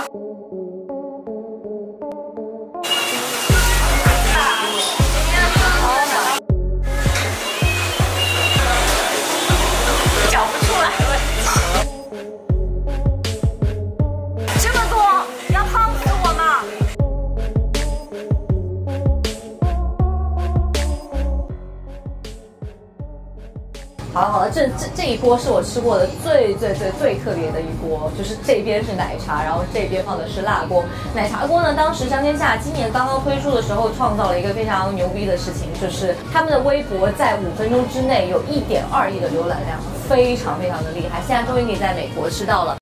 讲不出来了，这么多，你要胖死我吗？好了，这一波是我吃过的最特别的一波，就是这边是奶茶，然后这边放的是辣锅。奶茶锅呢，当时香天下今年刚刚推出的时候，创造了一个非常牛逼的事情，就是他们的微博在5分钟之内有1.2亿的浏览量，非常的厉害。现在终于可以在美国吃到了。